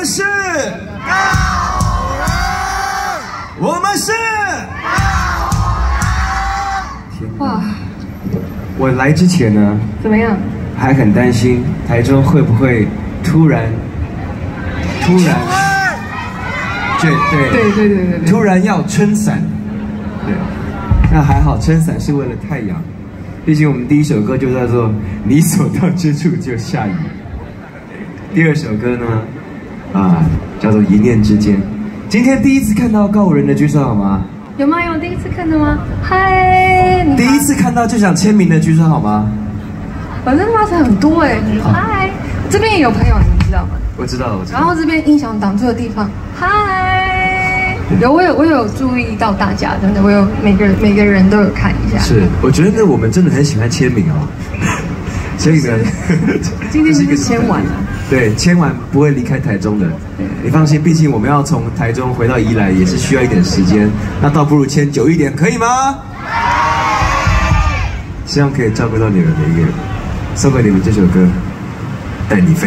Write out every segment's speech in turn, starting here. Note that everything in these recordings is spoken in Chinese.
们是我们是哇， 我来之前呢， 怎么样？ 还很担心台中会不会突然，对，突然要撑伞，对，那还好，撑伞是为了太阳，毕竟我们第一首歌就叫做“你所到之处就下雨”，第二首歌呢，叫做“一念之间”。今天第一次看到告五人的举手好吗？ 有吗？有第一次看的吗？嗨！ 第一次看到就想签名的举手好吗？ 反正妈才很多哎，嗨！这边也有朋友，你知道吗？ 我知道。 然后这边音响挡住的地方，嗨！我有注意到大家，真的，我有每个人都有看一下。 是，我觉得我们真的很喜欢签名哦。所以呢， 今天是签完了。 对，签完不会离开台中的。你放心，毕竟我们要从台中回到宜兰也是需要一点时间，那倒不如签久一点，可以吗？希望可以照顾到你们每一个人。送给你们这首歌《带你飞》。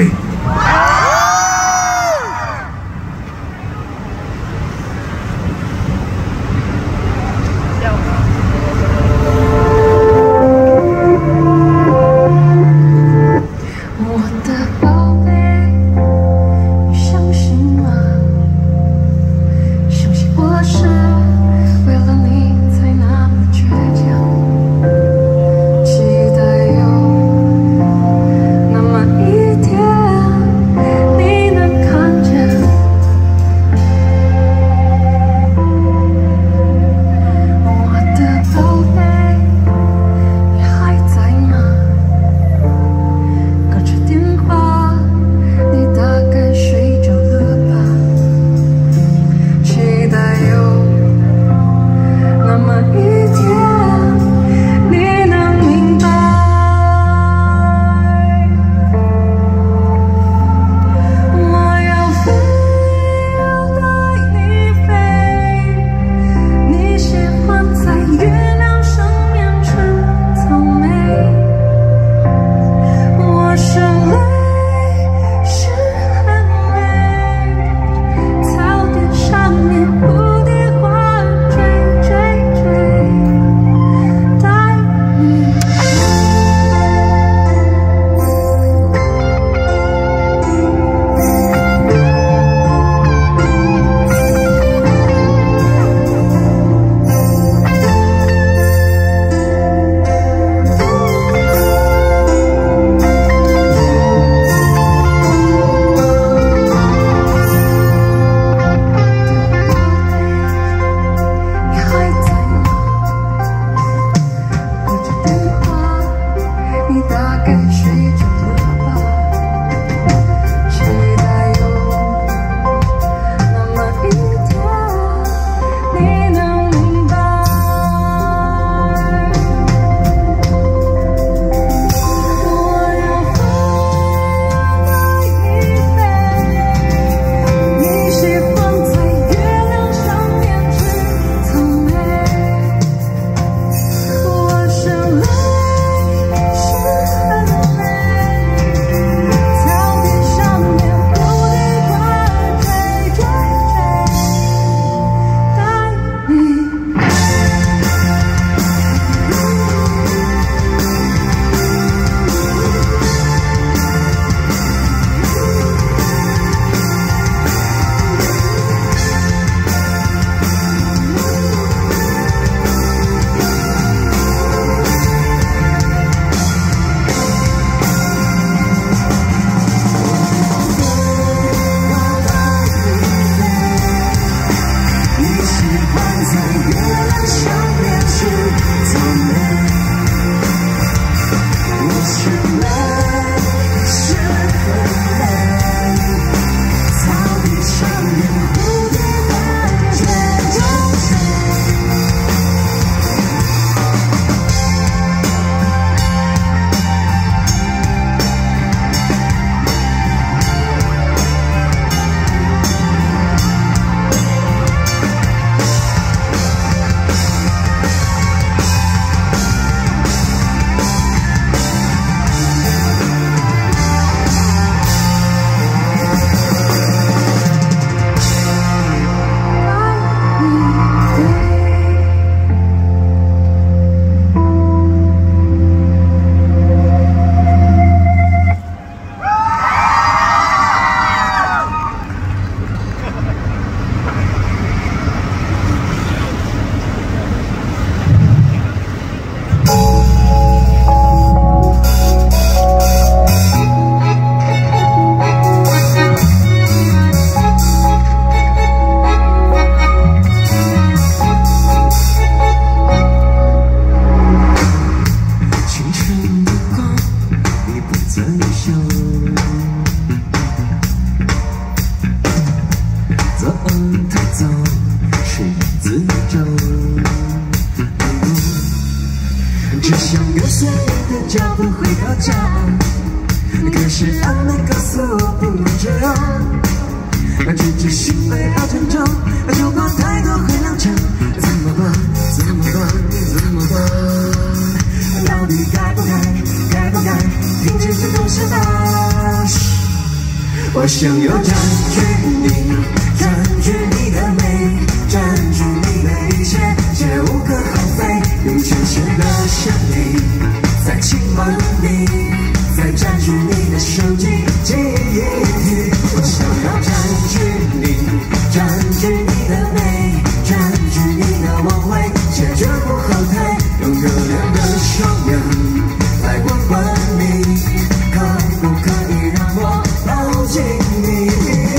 这样，直至心飞要成长，就怕太多会两场，怎么办？怎么办？怎么办？到底该不该？该不该停止这种想法？我想要占据你，占据你的美，占据你的一切，却无可厚非，用全世的生命在亲吻你，在占据你的手机记忆。我想要占据你，占据你的美，占据你的妄为，却绝不后退，用热烈的双眼来吻吻你，可不可以让我抱紧你？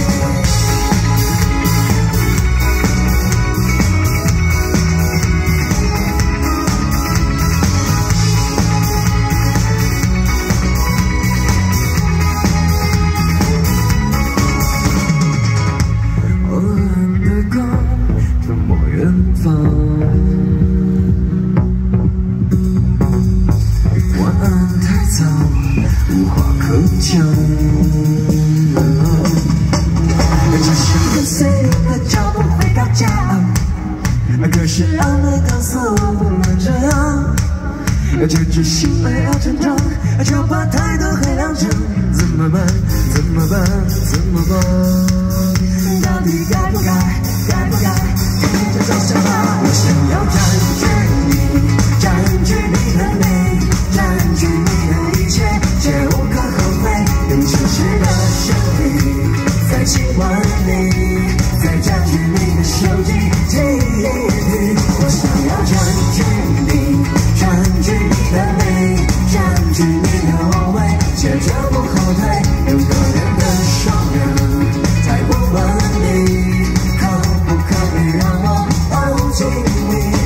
可是安慰告诉我不能这样，直至心飞要成长，就怕太多会两场，怎么办？怎么办？怎么办？到底该不该？该不该停止这种想法？我想要占据你，占据你的美，占据你的一切，却无可厚非，用真实的生命在亲吻你，在占据你的手机记忆。我想要占据你，占据你的美，占据你的妄为，却绝不后退，用可怜的双眼在吻吻你，可不可以让我抱紧你？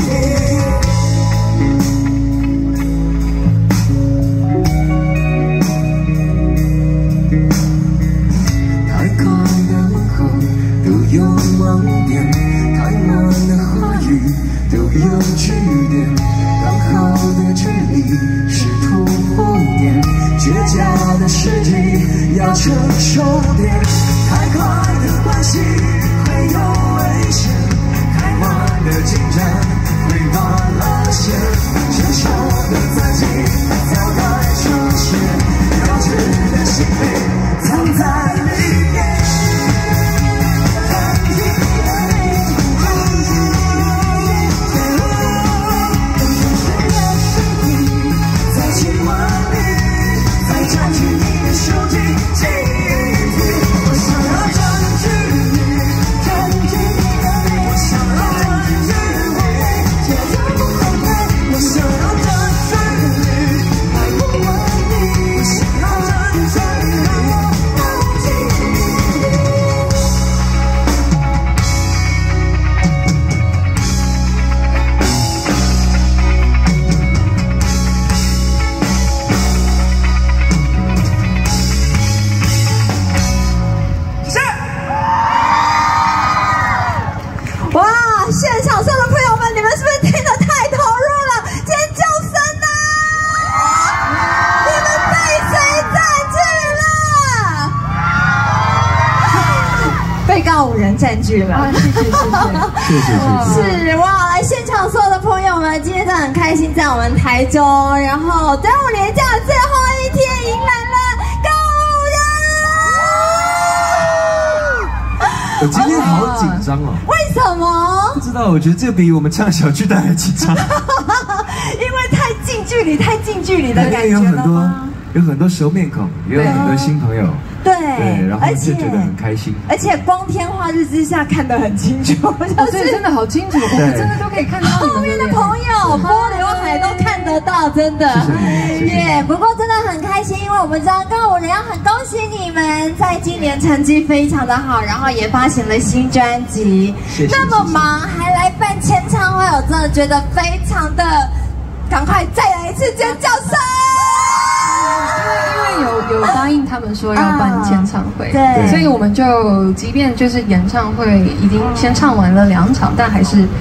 太快的问候都有盲点，太慢的话语都有句点，刚好的距离是突破点，倔强的时机要成熟点，太快的关系会有危险，太慢的进展会断了线，成熟的自己早该出现，幼稚的心扉藏在里面。 占据了，是哇！来现场所有的朋友们，今天真的很开心，在我们台中，然后端午连假最后一天，迎来了购物日。 我今天好紧张哦， 为什么？ 不知道，我觉得这比我们唱小巨蛋还紧张， 因为太近距离的感觉了吗？ 有很多熟面孔，也有很多新朋友。 对， 然后就觉得很开心， 而且光天化日之下看得很清楚， 对，真的好清楚，我们真的都可以看到后面的朋友，波刘海都看得到，真的耶！不过真的很开心，因为我们知道歌舞人要很恭喜你们，在今年成绩非常的好，然后也发行了新专辑，那么忙还来办签唱会，我真的觉得非常的，赶快再来一次尖叫声！ 因为有答应他们说要办签唱会， 对， 所以我们就即便就是演唱会已经先唱完了2场，但还是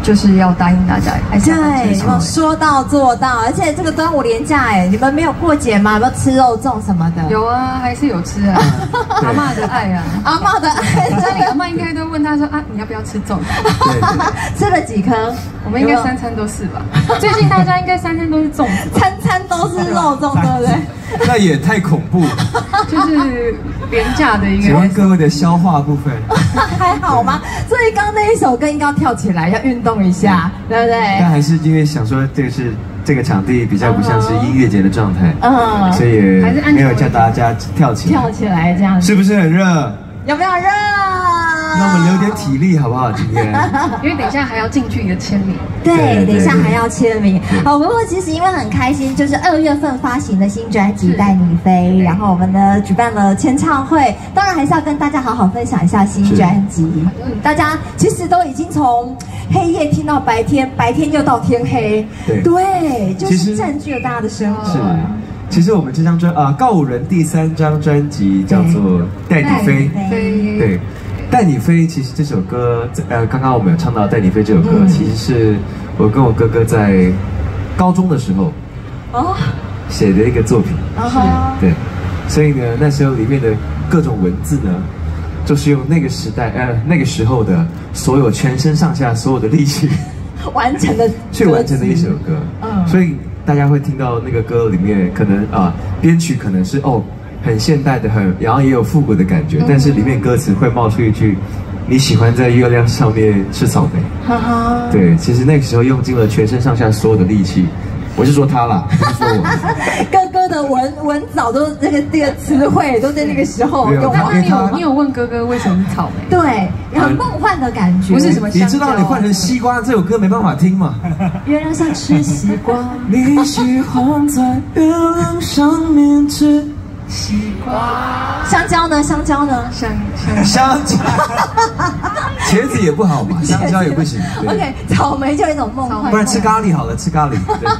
就是要答应大家，还是要办签唱会。 说到做到，而且这个端午连假，你们没有过节吗？有没有吃肉粽什么的？ 有啊，还是有吃啊。阿嬷的爱啊， 阿嬷的爱， 家里阿嬷应该都问他说啊，你要不要吃粽？ 吃了几颗？ 我们应该3餐都是吧？最近大家应该3餐都是粽子， 餐餐都是肉粽，对不对？ 那也太恐怖， 就是廉价的一个。 请问各位的消化部分还好吗？所以刚刚那一首歌应该要跳起来，要运动一下，对不对？ 但还是因为想说这个场地比较不像是音乐节的状态，所以没有叫大家跳起来这样子， 是不是很热？ 有没有热？ 那我们留点体力好不好？今天， 因为等一下还要近距离的签名。 对，等一下还要签名。好，不过其实因为很开心，就是2月份发行的新专辑《带你飞》，然后我们呢举办了签唱会，当然还是要跟大家好好分享一下新专辑。大家其实都已经从黑夜听到白天，白天又到天黑，对，就是占据了大家的生活。 其实我们这张告五人第3张专辑叫做《带你飞》，对，《带你飞》其实这首歌，刚刚我们有唱到《带你飞》这首歌，其实是我跟我哥哥在高中的时候写的一个作品，对，所以呢，那时候里面的各种文字呢，就是用那个时代那个时候的所有全身上下所有的力气完成的一首歌，所以大家会听到那个歌里面可能编曲可能是很现代的然后也有复古的感觉，但是里面歌词会冒出一句你喜欢在月亮上面吃草莓，对，其实那个时候用尽了全身上下所有的力气，我是说他啦，不是说我。 哥哥的文藻都这个词汇都在那个时候用好。 你有问哥哥为什么是草莓？ 对，很梦幻的感觉。 不是什么香蕉。 你知道你换成西瓜这首歌没办法听吗？ 月亮上吃西瓜。 你喜欢在月亮上面吃西瓜。 香蕉呢？香蕉呢？ 香蕉。茄子也不好嘛，香蕉也不行。 OK， 草莓就有一种梦幻。 不然吃咖喱好了，吃咖喱。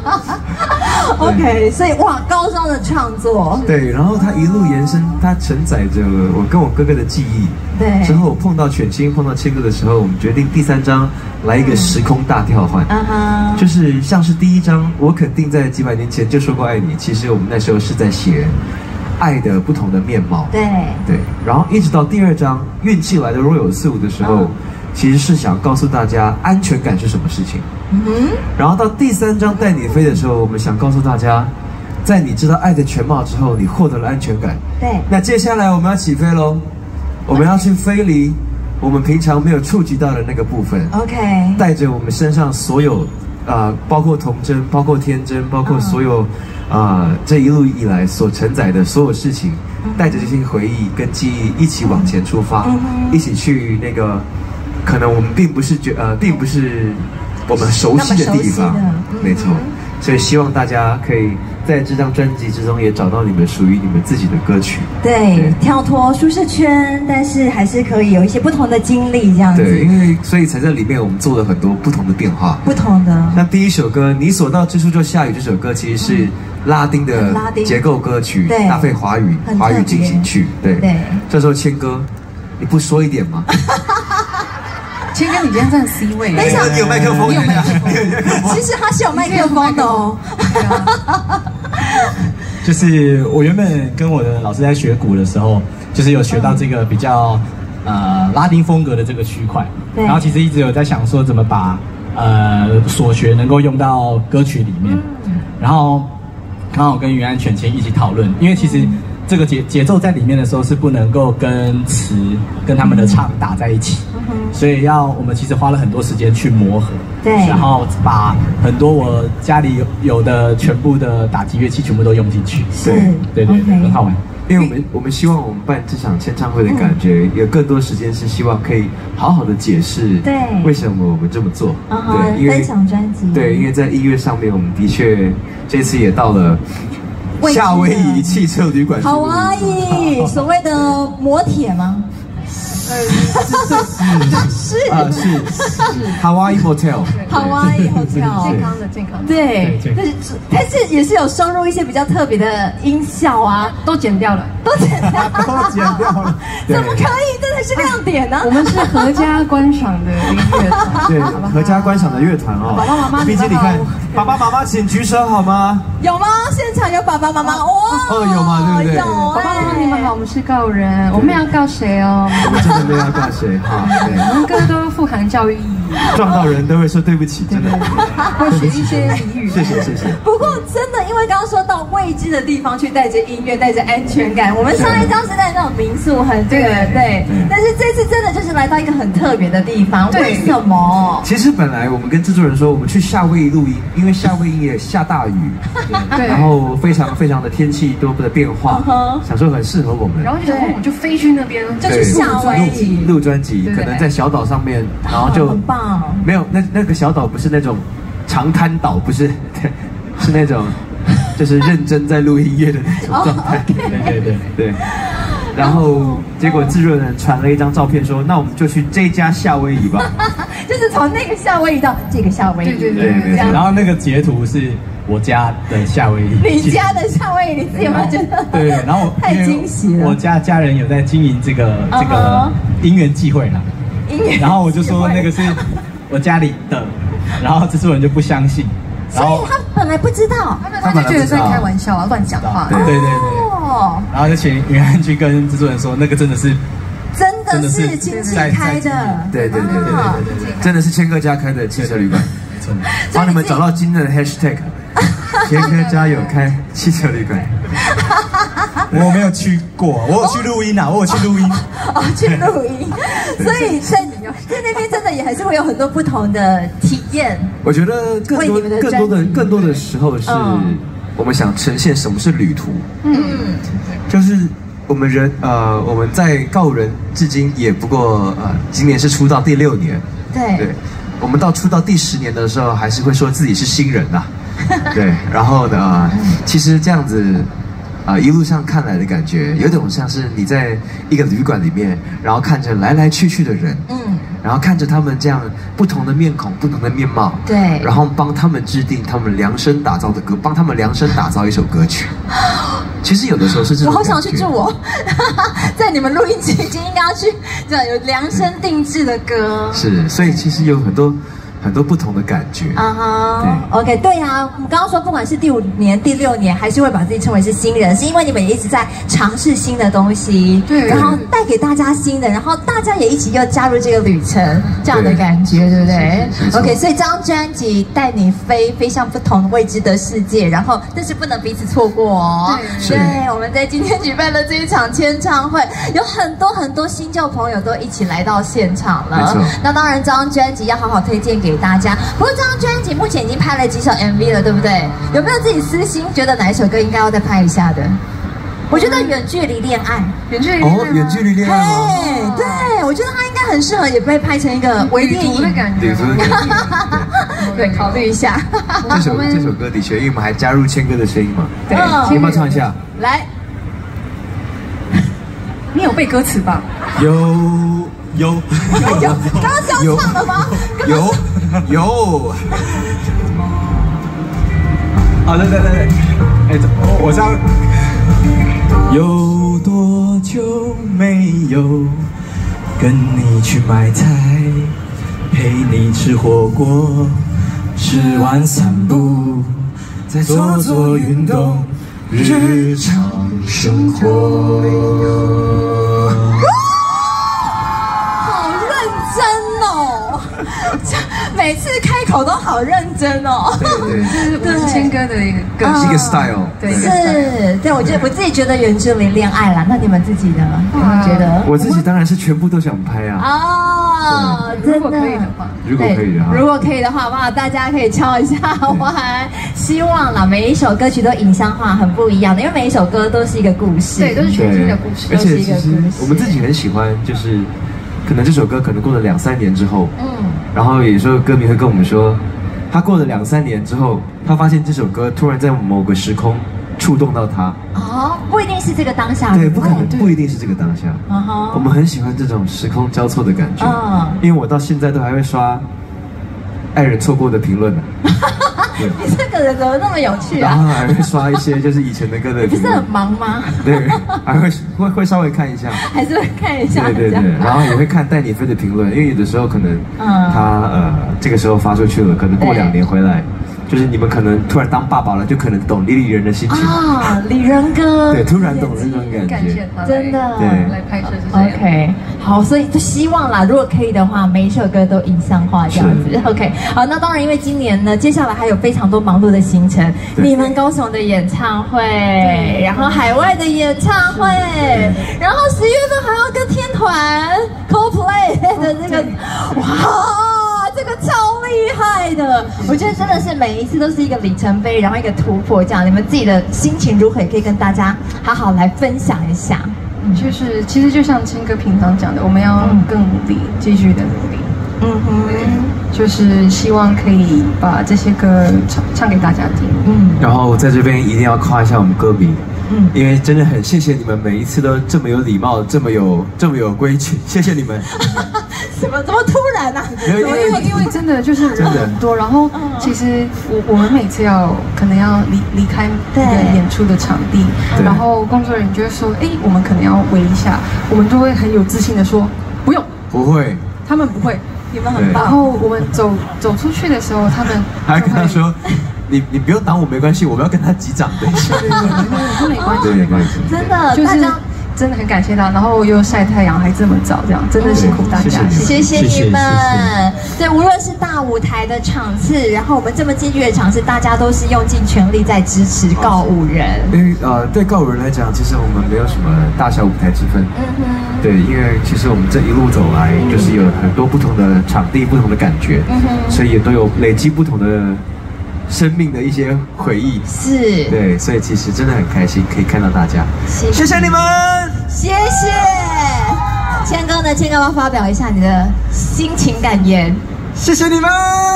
OK， 所以哇，高中的创作。 对，然后它一路延伸，它承载着我跟我哥哥的记忆。 对。 之后碰到犬青，碰到千哥的时候，我们决定第3章来一个时空大跳换。就是像是第1章，我肯定在几百年前就说过爱你。其实我们那时候是在写爱的不同的面貌。 对。 然后一直到第2章运气来的若有似无的时候，其实是想告诉大家安全感是什么事情。然后到第3章带你飞的时候，我们想告诉大家，在你知道爱的全貌之后，你获得了安全感。 对。 那接下来我们要起飞喽，我们要去飞离我们平常没有触及到的那个部分。 OK。 带着我们身上所有包括童真，包括天真，包括所有这一路以来所承载的所有事情，带着这些回忆跟记忆一起往前出发，一起去那个可能我们并不是我们熟悉的地方，没错。所以希望大家可以在这张专辑之中也找到你们属于你们自己的歌曲。 对，跳脱舒适圈，但是还是可以有一些不同的经历这样子。 对，因为所以才在里面我们做了很多不同的变化。 不同的。 那第1首歌《你所到之处就下雨》这首歌其实是拉丁的结构歌曲，搭配华语进行曲。对。这时候千哥，你不说一点吗？ 千哥，你今天站 C 位， 等一下， 你有麦克风，你有麦克风。 其实他是有麦克风的哦。 就是我原本跟我的老师在学鼓的时候，就是有学到这个比较拉丁风格的这个区块，然后其实一直有在想说怎么把所学能够用到歌曲里面，然后刚好跟云安犬青一起讨论，因为其实这个节奏在里面的时候是不能够跟词跟他们的唱打在一起，所以我们其实花了很多时间去磨合， 对， 然后把很多我家里有的全部的打击乐器全部都用进去，对，很好玩。 因为我们希望我们办这场签唱会的感觉，有更多时间是希望可以好好的解释， 对， 为什么我们这么做， 对，因为分享专辑， 对，因为在音乐上面，我们的确这次也到了夏威夷汽车旅馆， 好啊，所谓的摩铁吗？ 是 Hawaii Motel， Hawaii Hotel， 健康的， 对，但是也是有收录一些比较特别的音效啊， 都剪掉了， 都剪掉了， 对怎么可以？这才是亮点呢。 我们是合家观赏的音乐团， 对，合家观赏的乐团哦。 爸爸妈妈， 毕竟你看，爸爸妈妈请举手好吗？ 有吗？现场有爸爸妈妈哇？ 有吗？对不对？ 有爸爸妈妈你们好，我们是告人，我们要告谁哦？ 我们真的没有要告谁哈。 我们歌都富含教育意义， 撞到人都会说对不起，真的。 会学一些俚语。 谢谢。 不过真的，因为刚刚说到未知的地方去带着音乐，带着安全感。我们上一张是在那种民宿很对，但是这次真的就是来到一个很特别的地方，为什么？ 其实本来我们跟制作人说，我们去夏威夷录音，因为夏威夷也下大雨， 对， 然后非常的天气多的变化，想说很适合我们， 然后就想我们就飞去那边， 就去夏威夷录专辑，可能在小岛上面，然后就很棒。 没有那个小岛不是那种长滩岛，不是，是那种就是认真在录音乐的那种状态，对。然后结果制作人传了一张照片说，那我们就去这家夏威夷吧， 就是从那个夏威夷到这个夏威夷， 对。然后那个截图是我家的夏威夷， 你家的夏威夷，你自己有没有觉得？ 对，然后太惊喜了。 我家人有在经营这个因缘际会啦，然后我就说那个是我家里的，然后制作人就不相信， 所以他本来不知道， 他就觉得在开玩笑啊，乱讲话。 对。然后就请云安去跟制作人说，那个真的是亲戚开的， 对，真的是谦哥家开的汽车旅馆，帮你们找到今日的 hashtag， 谦哥家有开汽车旅馆。 我没有去过，我有去录音啊， 去录音，所以在那边真的也还是会有很多不同的体验。 我觉得更多的时候是我们想呈现什么是旅途，就是我们在告人至今也不过今年是出道第6年，对，我们到出道第10年的时候还是会说自己是新人呐，对，然后呢，其实这样子。一路上看来的感觉，有点像是你在一个旅馆里面，然后看着来来去去的人，然后看着他们这样不同的面孔、不同的面貌， 对， 然后帮他们制定他们量身打造的歌，帮他们量身打造一首歌曲。其实有的时候是这种， 我好想去住在你们录音期间应该要去这样有量身定制的歌。 是，所以其实有很多不同的感觉。 OK， 对啊，我们刚刚说，不管是第5年、第6年，还是会把自己称为是新人，是因为你们也一直在尝试新的东西，对，然后带给大家新的，然后大家也一起又加入这个旅程，这样的感觉，对不对 ？OK， 所以这张专辑带你飞向不同未知的世界，然后但是不能彼此错过哦。对，我们在今天举办了这一场签唱会，有很多新旧朋友都一起来到现场了。那当然，这张专辑要好好推荐给大家。不过这张专辑目前已经拍了几首 MV 了，对不对？有没有自己私心觉得哪一首歌应该要再拍一下的？我觉得远距离恋爱， 远距离恋爱吗？ 对，我觉得它应该很适合也被拍成一个微电影的感觉。 对，考虑一下。 这首歌的确，因为我们还加入谦哥的声音嘛。 对， 要不要唱一下？ 来， 你有背歌词吧？ 有， 刚刚是要唱的吗？ 有。 对，我这样。有多久没有跟你去买菜，陪你吃火锅，吃完散步，再做运动，日常生活。 每次开口都好认真哦。 对，这是谦哥的一个一个 style。 对，我自己觉得远距离恋爱啦，那你们自己呢？有没有觉得？ 我自己当然是全部都想拍啊。 如果可以的话， 如果可以的话，哇，大家可以敲一下。我还希望啦，每一首歌曲都影像化，很不一样的，因为每一首歌都是一个故事， 对，都是全新的故事， 而且其实我们自己很喜欢，就是可能这首歌可能过了2-3年之后，然后有时候歌迷会跟我们说，他过了2-3年之后，他发现这首歌突然在某个时空触动到他。 哦，不一定是这个当下。 对，不一定是这个当下。我们很喜欢这种时空交错的感觉。因为我到现在都还会刷爱人错过的评论呢。 你这个人怎么那么有趣啊？ 然后还会刷一些就是以前的歌的评论。 你不是很忙吗？ 对，还会稍微看一下， 还是会看一下。 对，然后也会看带你飞的评论，因为有的时候可能他这个时候发出去了，可能过2年回来。就是你们可能突然当爸爸了，就可能懂李李仁的心情啊，李仁哥， 对，突然懂了那种感觉， 真的， 对， 来拍摄是这样。 OK， 好，所以就希望啦，如果可以的话，每一首歌都影像化这样子。OK， 好，那当然，因为今年呢，接下来还有非常多忙碌的行程，你们高雄的演唱会，然后海外的演唱会，然后10月份还要跟天团 Coldplay 的这个，哇！这个超厉害的，我觉得真的是每一次都是一个里程碑，然后一个突破，这样你们自己的心情如何，也可以跟大家好好来分享一下。 就是其实就像青哥平常讲的，我们要更努力，继续的努力。就是希望可以把这些歌唱给大家听。 然后在这边一定要夸一下我们歌迷。因为真的很谢谢你们每一次都这么有礼貌，这么有规矩，谢谢你们。 怎么突然啊？ 因为真的就是人很多，然后其实我们每次可能要离开这个演出的场地，然后工作人员就会说，哎，我们可能要围一下，我们就会很有自信的说，不用， 不会， 他们不会， 你们很棒。 然后我们走出去的时候，他们还跟他说。你不用挡我没关系，我们要跟他击掌的。 对，没关系， 没关系。 真的， 就是真的很感谢他，然后又晒太阳还这么早，这样真的辛苦大家， 谢谢你们。对，无论是大舞台的场次，然后我们这么近距离的场次，大家都是用尽全力在支持告五人。 因为对告五人来讲，其实我们没有什么大小舞台之分。对，因为其实我们这一路走来，就是有很多不同的场地、不同的感觉，所以也都有累积不同的。生命的一些回忆是， 对，所以其实真的很开心可以看到大家，谢谢你们， 谢谢。谦哥呢？谦哥要发表一下你的心情感言。 谢谢你们。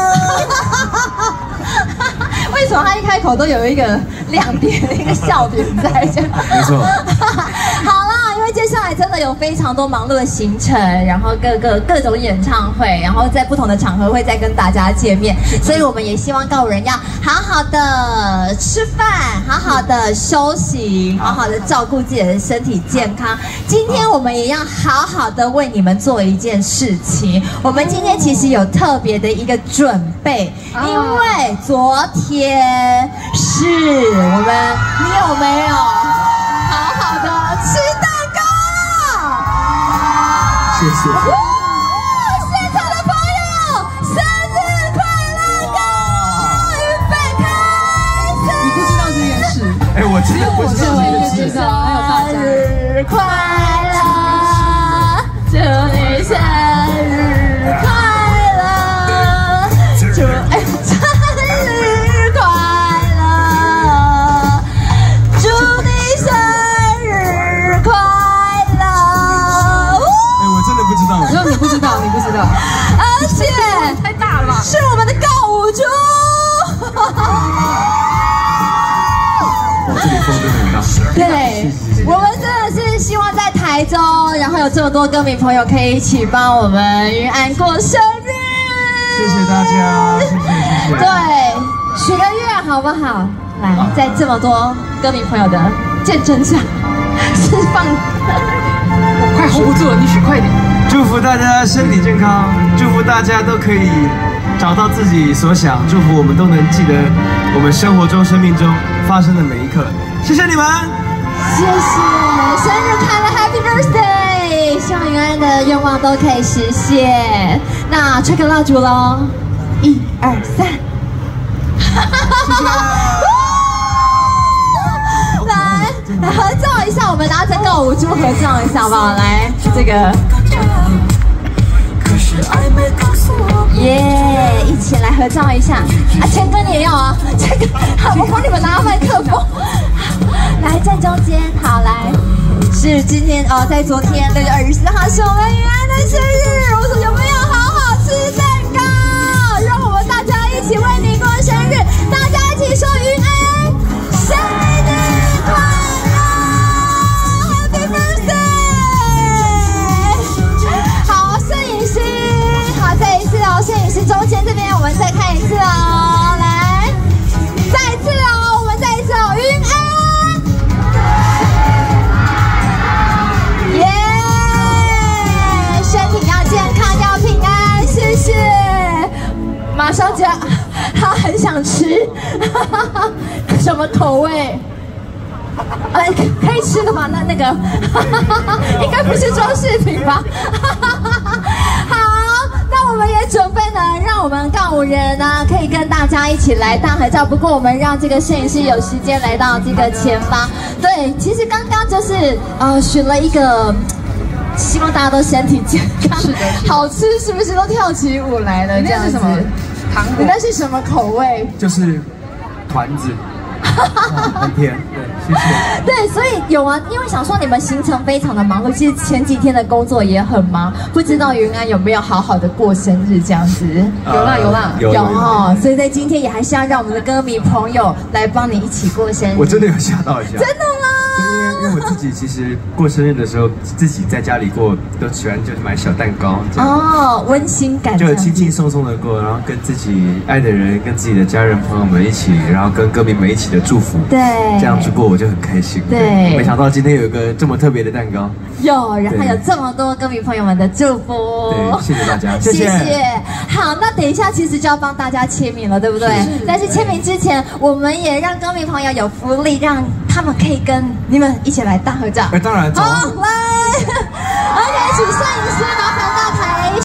为什么他一开口都有一个亮点、一个笑点在这？ 没错。 好啦，因为接下来真的有非常多忙碌的行程，然后各种演唱会，然后在不同的场合会再跟大家见面，所以我们也希望告五人要好好的吃饭，好好的休息，好好的照顾自己的身体健康。今天我们也要好好的为你们做一件事情。我们今天其实有特别的一个准备，因为昨天是我们，你有没有好好的吃蛋糕？ 谢谢。 现场的朋友，生日快乐歌，预备开始。 你不知道这件事？ 哎，我知道， 我知道这件事，还有大家。 生日快乐，祝你生日快乐，祝生日快乐，祝你生日快乐。 哎，我真的不知道。 然后你不知道， 而且太大了吧？ 是我们的告五猪。 这里风真的很大。 对，我们真的是希望在台中，然后有这么多歌迷朋友可以一起帮我们云安过生日。 谢谢大家，谢谢。 对，许个愿好不好？来，在这么多歌迷朋友的见证下，释放。 我快 hold 不住了，你许快点。 祝福大家身体健康，祝福大家都可以找到自己所想，祝福我们都能记得我们生活中、生命中发生的每一刻。谢谢你们， 谢谢，生日快乐 ，Happy Birthday！希望云安的愿望都可以实现。那吹个蜡烛喽，1、2、3。来合照一下，我们拿着告五猪合照一下好不好？来，这个，耶，一起来合照一下。啊，谦哥你也要啊，这个，好，我帮你们拿麦克风。来，站中间，好，来，是今天哦，在昨天6月24号是我们云安的生日，我说有没有好好吃蛋糕？让我们大家一起为你过生日，大家一起说云安生日。 什么口味？可以吃的吗？那个，应该不是装饰品吧？好，那我们也准备呢，让我们告五人呢可以跟大家一起来大合照。不过我们让这个摄影师有时间来到这个前方。对，其实刚刚就是选了一个。希望大家都身体健康，是的，好吃是不是都跳起舞来了？这样子，糖果，你那是什么口味？ 就是团子，很甜，对，谢谢。 对，所以有啊，因为想说你们行程非常的忙碌，其实前几天的工作也很忙，不知道云安有没有好好的过生日这样子？有哦，所以在今天也还是要让我们的歌迷朋友来帮你一起过生日。 我真的有吓到一下， 真的吗？ 因为我自己其实过生日的时候，自己在家里过，都喜欢就是买小蛋糕这样。 哦，温馨感， 就轻轻松松的过，然后跟自己爱的人、跟自己的家人朋友们一起，然后跟歌迷们一起的祝福。 对， 这样子过我就很开心。 对， 没想到今天有一个这么特别的蛋糕。 有，然后有这么多歌迷朋友们的祝福。 对，谢谢大家， 谢谢。好，那等一下其实就要帮大家签名了，对不对？但是签名之前，我们也让歌迷朋友有福利，让他们可以跟你们一起来大合照。 当然， 好，来，而且请摄影师麻烦到台